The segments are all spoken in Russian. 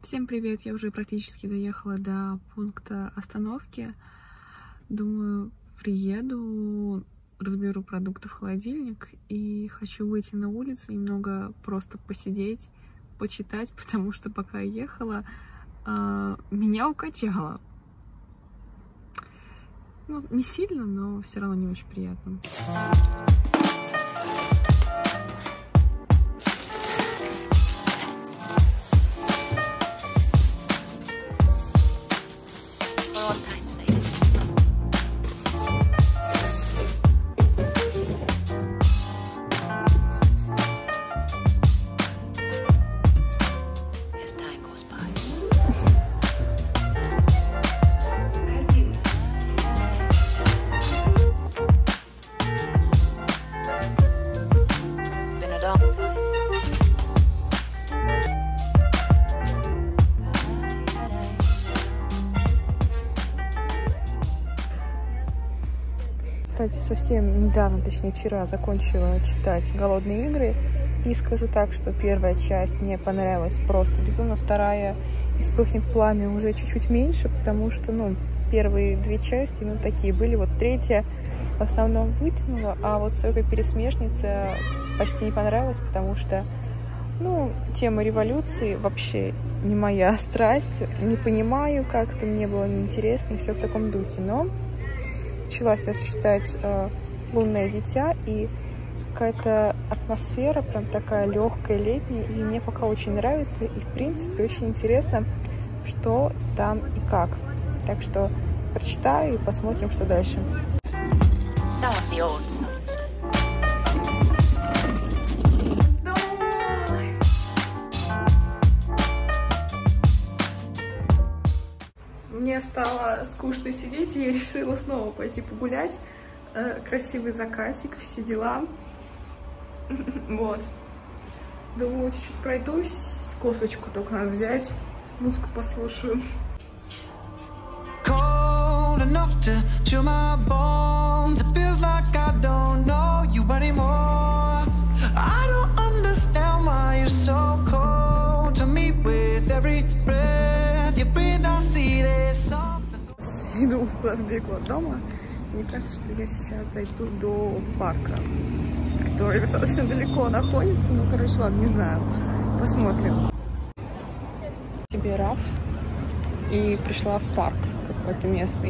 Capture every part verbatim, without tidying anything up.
Всем привет! Я уже практически доехала до пункта остановки. Думаю, приеду, разберу продукты в холодильник и хочу выйти на улицу, немного просто посидеть, почитать, потому что пока я ехала, э, меня укачало. Ну, не сильно, но все равно не очень приятно. Кстати, совсем недавно, точнее вчера, закончила читать «Голодные игры». И скажу так, что первая часть мне понравилась просто безумно. Вторая «И вспыхнет пламя» уже чуть-чуть меньше, потому что, ну, первые две части, ну, такие были. Вот третья в основном вытянула, а вот «Сойка пересмешница» почти не понравилась, потому что, ну, тема революции вообще не моя страсть. Не понимаю, как-то мне было неинтересно, и все в таком духе. Но начала сейчас читать э, «Лунное дитя», и какая-то атмосфера прям такая легкая, летняя, и мне пока очень нравится, и в принципе очень интересно, что там и как. Так что прочитаю и посмотрим, что дальше. Мне стало скучно сидеть, и я решила снова пойти погулять. Красивый закатик, все дела. Вот. Думаю, чуть-чуть пройдусь. Кофточку только надо взять. Музыку послушаю. Иду куда-то далеко от дома. Мне кажется, что я сейчас дойду до парка, который достаточно далеко находится. Ну, короче, ладно, не знаю. Посмотрим. Себе раф и пришла в парк какой-то местный.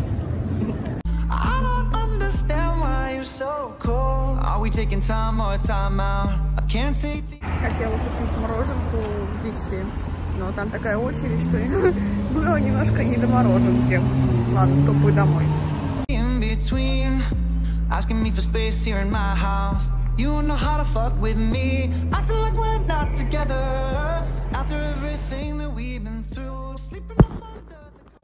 Хотела купить мороженку в Дикси, но там такая очередь, что было немножко не до мороженки. Ладно, топаю домой. Asking me for space here in my house. You don't know how to fuck with me. Acting like we're not together. After everything that we've been through. Sleeping under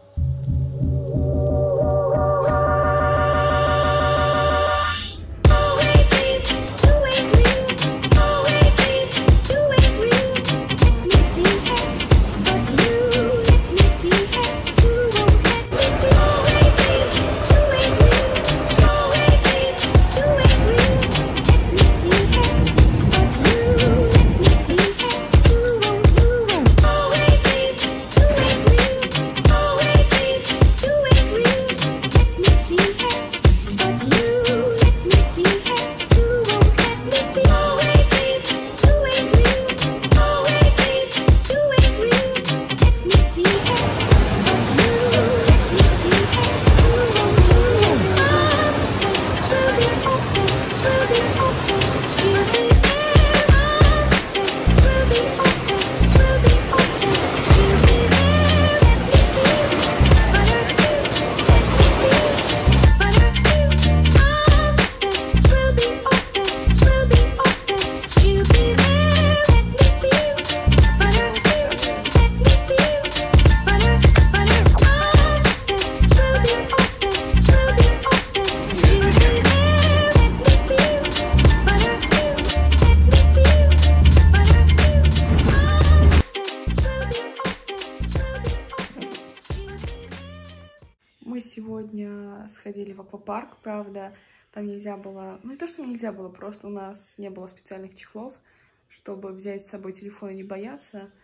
Мы сегодня сходили в аквапарк, правда, там нельзя было, ну не то, что нельзя было, просто у нас не было специальных чехлов, чтобы взять с собой телефон и не бояться.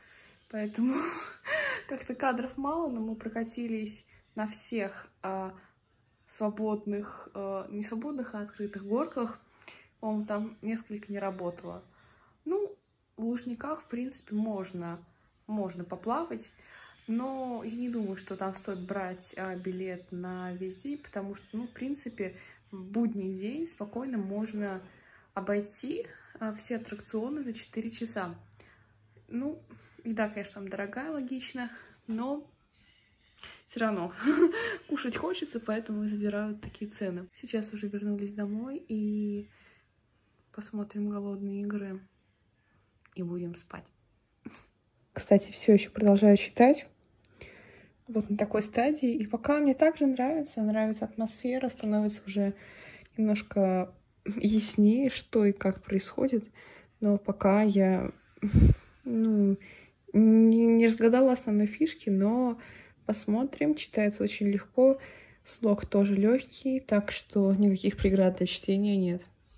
поэтому как-то кадров мало, но мы прокатились на всех а, свободных, а, не свободных, а открытых горках. Он там несколько не работало. Ну, в Лужниках, в принципе, можно, можно поплавать, но я не думаю, что там стоит брать а, билет на весь день, потому что, ну, в принципе, в будний день спокойно можно обойти а, все аттракционы за четыре часа. Ну, еда, конечно, там дорогая, логично, но все равно кушать хочется, поэтому задирают такие цены. Сейчас уже вернулись домой и посмотрим «Голодные игры» и будем спать. Кстати, все еще продолжаю читать. Вот на такой стадии. И пока мне также нравится, нравится атмосфера, становится уже немножко яснее, что и как происходит. Но пока я ну, не, не разгадала основной фишки, но посмотрим. Читается очень легко. Слог тоже легкий, так что никаких преград для чтения нет.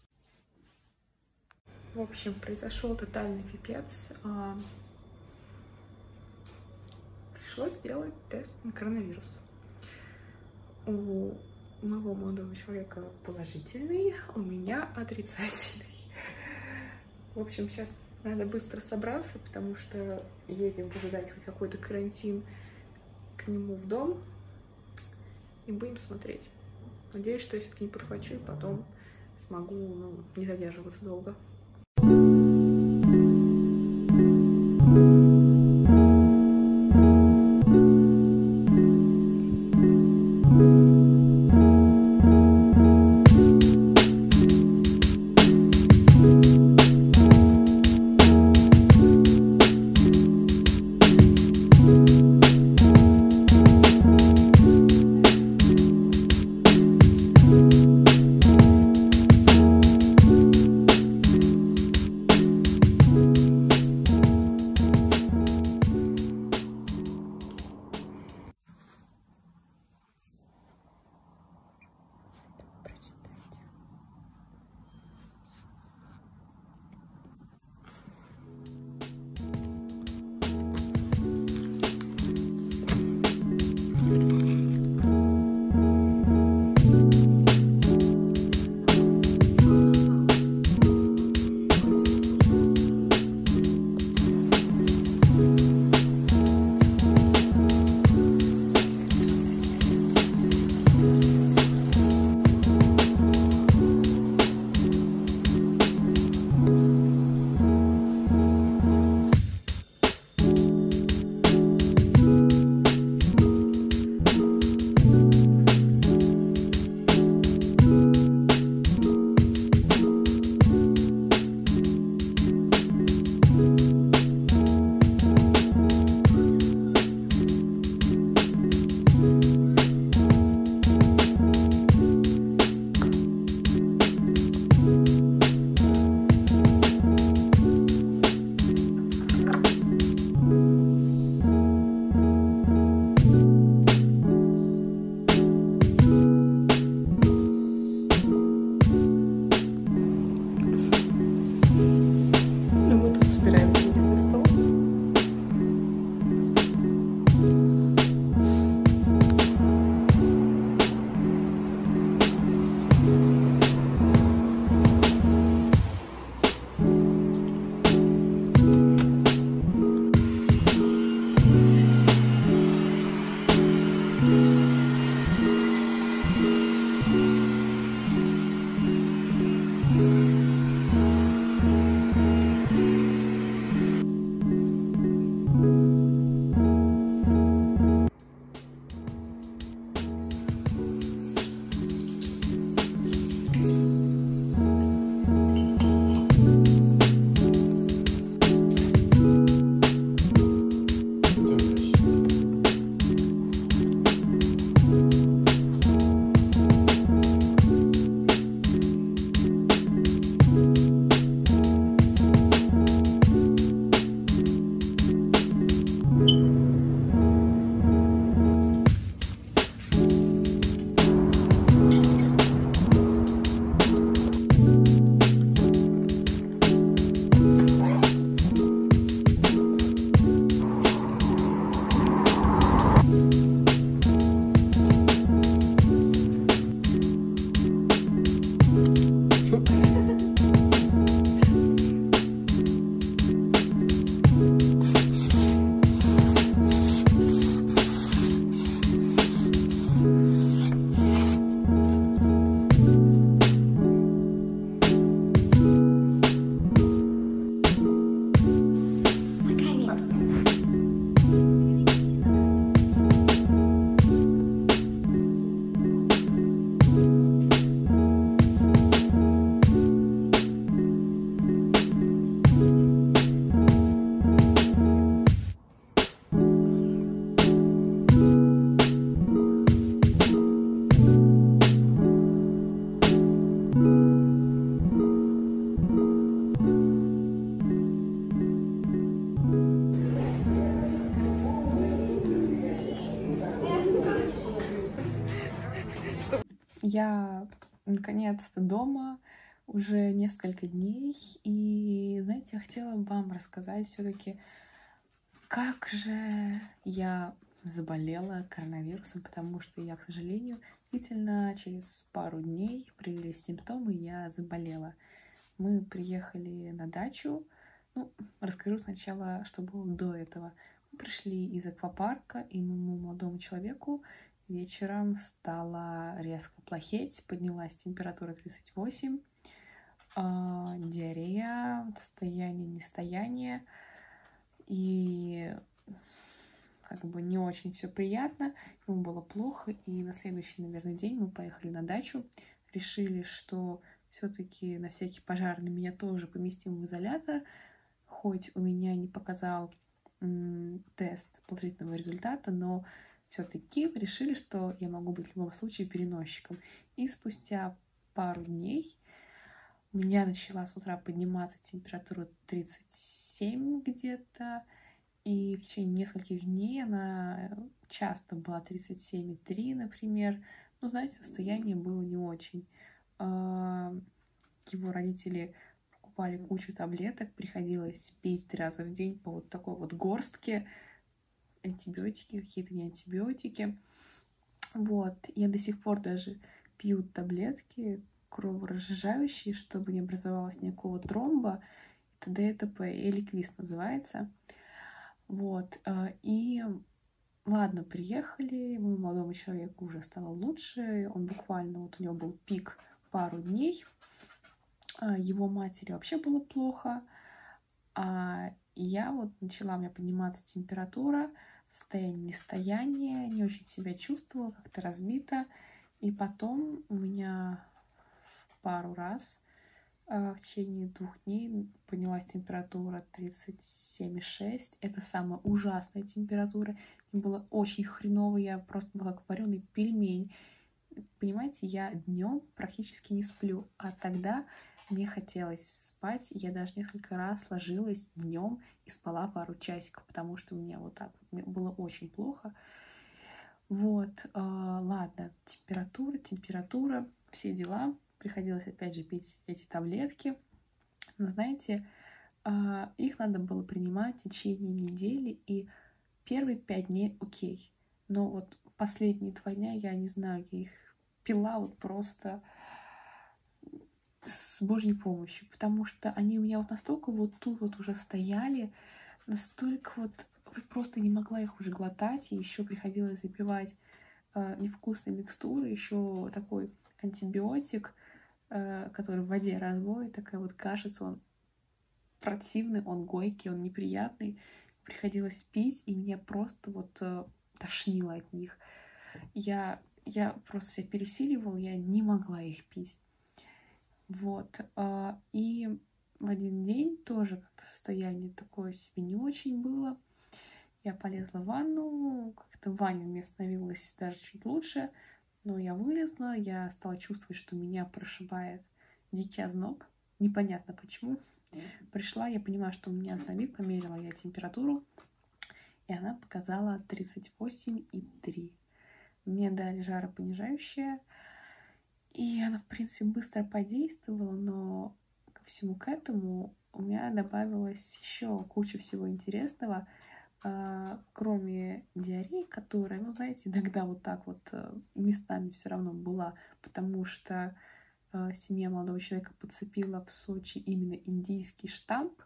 В общем, произошел тотальный пипец. Пришлось сделать тест на коронавирус. У моего молодого человека положительный, у меня отрицательный. В общем, сейчас надо быстро собраться, потому что едем выжидать хоть какой-то карантин к нему в дом. И будем смотреть. Надеюсь, что я все-таки не подхвачу, и потом смогу ну, не задерживаться долго. наконец-то дома уже несколько дней. И, знаете, я хотела вам рассказать все-таки, как же я заболела коронавирусом, потому что я, к сожалению, действительно через пару дней проявились симптомы, и я заболела. Мы приехали на дачу. Ну, расскажу сначала, что было до этого. Мы пришли из аквапарка, и моему молодому человеку вечером стало резко плохеть, поднялась температура тридцать восемь, э, диарея, состояние нестояния, и как бы не очень все приятно, ему было плохо, и на следующий, наверное, день мы поехали на дачу, решили, что все-таки на всякий пожарный меня тоже поместим в изолятор, хоть у меня не показал м, тест положительного результата, но все-таки решили, что я могу быть в любом случае переносчиком. И спустя пару дней у меня начала с утра подниматься температура тридцать семь где-то, и в течение нескольких дней она часто была тридцать семь и три, например. Ну, знаете, состояние было не очень. Его родители покупали кучу таблеток, приходилось пить три раза в день по вот такой вот горстке. Антибиотики, какие-то не антибиотики. Вот. Я до сих пор даже пью таблетки кроворазжижающие, чтобы не образовалось никакого тромба. т.д. и т.п. Эликвис называется. Вот. И ладно, приехали, моему молодому человеку уже стало лучше. Он буквально, вот у него был пик пару дней. Его матери вообще было плохо. А я вот начала, у меня подниматься температура, состояние нестояния, не очень себя чувствовала, как-то разбита. И потом у меня пару раз в течение двух дней поднялась температура тридцать семь и шесть. Это самая ужасная температура. Мне было очень хреново, я просто была как вареный пельмень. Понимаете, я днем практически не сплю, а тогда мне хотелось спать, и я даже несколько раз ложилась днем и спала пару часиков, потому что мне вот так вот, мне было очень плохо. Вот, э, ладно, температура, температура, все дела. Приходилось опять же пить эти таблетки. Но знаете, э, их надо было принимать в течение недели, и первые пять дней окей. Но вот последние два дня, я не знаю, я их пила вот просто с Божьей помощью, потому что они у меня вот настолько вот тут вот уже стояли, настолько вот просто не могла их уже глотать, и еще приходилось запивать э, невкусные микстуры, еще такой антибиотик, э, который в воде разводит, такая вот кашица, он противный, он горький, он неприятный, приходилось пить, и меня просто вот э, тошнило от них. Я, я просто себя пересиливала, я не могла их пить. Вот. И в один день тоже как-то состояние такое себе не очень было. Я полезла в ванну, как-то в ванне мне становилось даже чуть лучше, но я вылезла, я стала чувствовать, что меня прошибает дикий озноб. Непонятно почему. Пришла, я понимаю, что у меня ознобит, померила я температуру, и она показала тридцать восемь и три. Мне дали жаропонижающее, и она, в принципе, быстро подействовала, но ко всему к этому у меня добавилось еще куча всего интересного, э, кроме диареи, которая, ну, знаете, иногда вот так вот э, местами все равно была, потому что э, семья молодого человека подцепила в Сочи именно индийский штамп.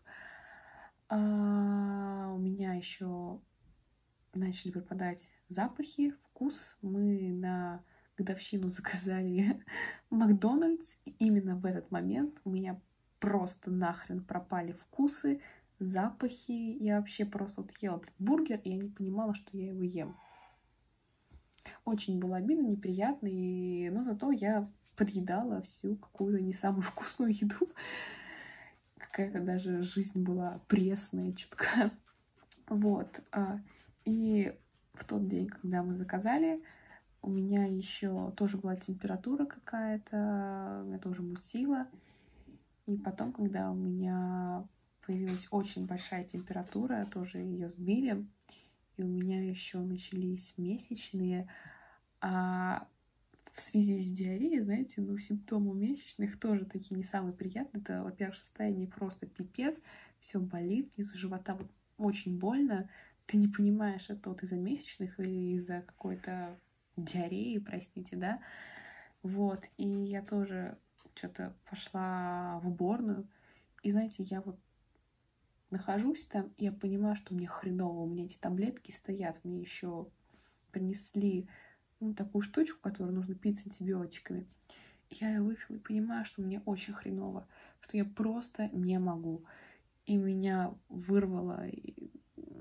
А у меня еще начали пропадать запахи, вкус. Мы на годовщину заказали Макдональдс, и именно в этот момент у меня просто нахрен пропали вкусы, запахи. Я вообще просто вот ела бургер, и я не понимала, что я его ем. Очень было обидно, неприятно, и... но зато я подъедала всю какую-то не самую вкусную еду. Какая-то даже жизнь была пресная, чутка. Вот. И в тот день, когда мы заказали, у меня еще тоже была температура какая-то, меня тоже мутило. И потом, когда у меня появилась очень большая температура, тоже ее сбили, и у меня еще начались месячные, а в связи с диареей, знаете, ну, симптомы месячных тоже такие не самые приятные. Это, во-первых, состояние просто пипец, все болит, внизу живота вот очень больно. Ты не понимаешь, это вот из-за месячных или из-за какой-то диареи, простите, да. Вот, и я тоже что-то пошла в уборную, и, знаете, я вот нахожусь там, и я понимаю, что мне хреново, у меня эти таблетки стоят, мне еще принесли, ну, такую штучку, которую нужно пить с антибиотиками. Я ее выпила и понимаю, что мне очень хреново, что я просто не могу. И меня вырвало, и...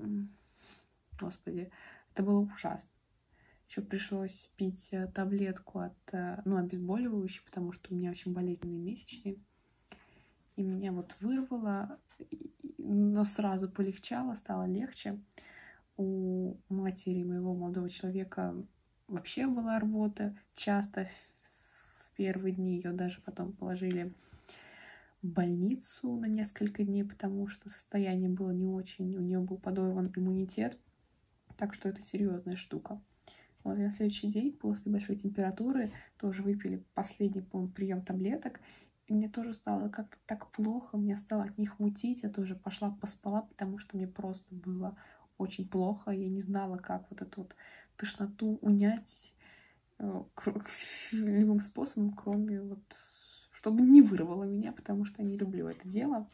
Господи, это было ужасно. Еще пришлось пить таблетку от, ну, обезболивающей, потому что у меня очень болезненные месячные. И меня вот вырвало, но сразу полегчало, стало легче. У матери моего молодого человека вообще была рвота. Часто в первые дни ее даже потом положили в больницу на несколько дней, потому что состояние было не очень. У нее был подорван иммунитет. Так что это серьезная штука. Вот, и на следующий день после большой температуры тоже выпили последний, по-моему, прием таблеток. И мне тоже стало как-то так плохо, мне стало от них мутить. Я тоже пошла поспала, потому что мне просто было очень плохо. Я не знала, как вот эту вот тошноту унять э, любым способом, кроме вот, чтобы не вырвало меня, потому что я не люблю это дело.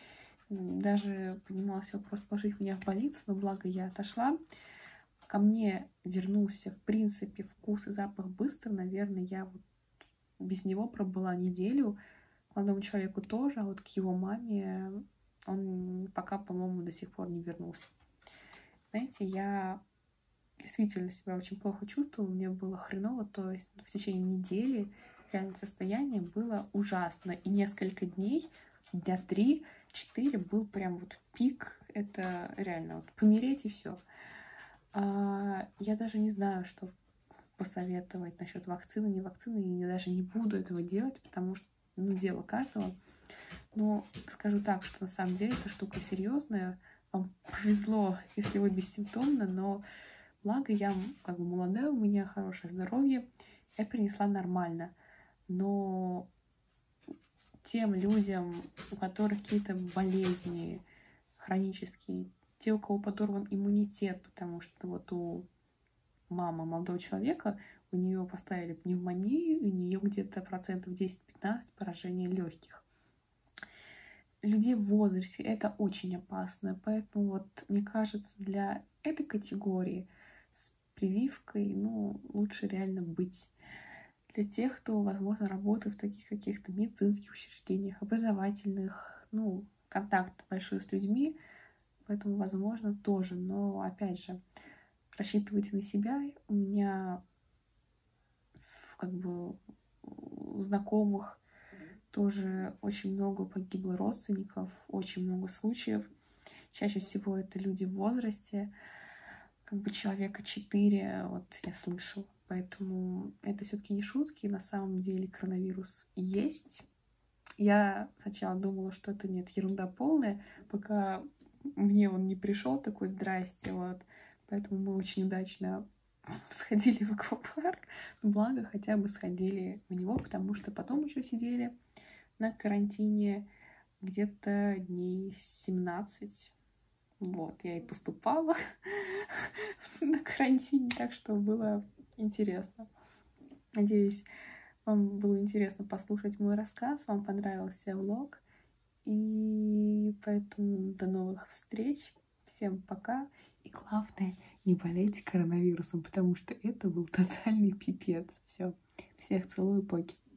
Даже поднимался вопрос положить меня в больницу, но благо я отошла. Ко мне вернулся, в принципе, вкус и запах быстро. Наверное, я вот без него пробыла неделю. Молодому человеку тоже, а вот к его маме он пока, по-моему, до сих пор не вернулся. Знаете, я действительно себя очень плохо чувствовала, мне было хреново, то есть в течение недели реально состояние было ужасно. И несколько дней, дня три-четыре был прям вот пик, это реально вот помереть и все. Я даже не знаю, что посоветовать насчет вакцины, не вакцины, и я даже не буду этого делать, потому что, ну, дело каждого. Но скажу так, что на самом деле эта штука серьезная. Вам повезло, если вы бессимптомны, но благо я как бы молодая, у меня хорошее здоровье, я перенесла нормально. Но тем людям, у которых какие-то болезни хронические, те, у кого подорван иммунитет, потому что вот у мамы молодого человека, у нее поставили пневмонию, у нее где-то процентов десять-пятнадцать поражения легких. Людей в возрасте это очень опасно, поэтому вот мне кажется, для этой категории с прививкой, ну, лучше реально быть. Для тех, кто, возможно, работает в таких каких-то медицинских учреждениях, образовательных, ну, контакт большой с людьми, поэтому, возможно, тоже. Но, опять же, рассчитывайте на себя. У меня, как бы, у знакомых тоже очень много погибло родственников, очень много случаев. Чаще всего это люди в возрасте, как бы человека четыре, вот я слышала. Поэтому это все-таки не шутки. На самом деле коронавирус есть. Я сначала думала, что это нет, ерунда полная, пока мне он не пришел такой здрасте, вот. Поэтому мы очень удачно сходили в аквапарк. Благо, хотя бы сходили в него, потому что потом еще сидели на карантине где-то дней семнадцать. Вот, я и поступала на карантине, так что было интересно. Надеюсь, вам было интересно послушать мой рассказ, вам понравился влог. И поэтому до новых встреч. Всем пока. И главное, не болейте коронавирусом, потому что это был тотальный пипец. Все. Всех целую, поки.